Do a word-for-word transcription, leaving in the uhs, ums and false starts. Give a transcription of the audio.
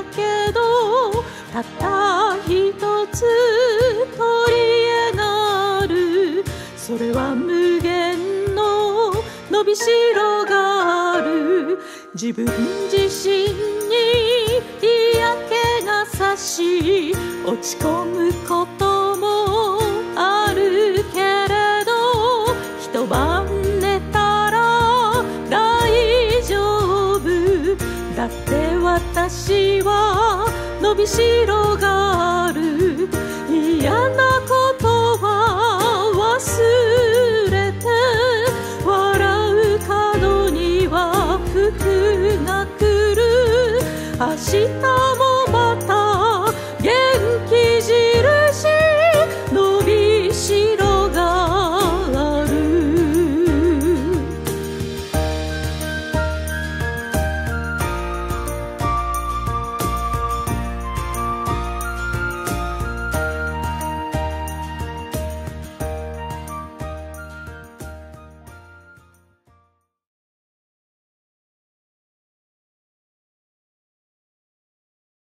けどたった一つ取り柄がある。それは無限の伸びしろがある。自分自身に嫌気がさし落ち込むこともあるけれど、一晩寝たら大丈夫だって。私は伸びしろがある。嫌なことは忘れて、笑う角には福が来る。明日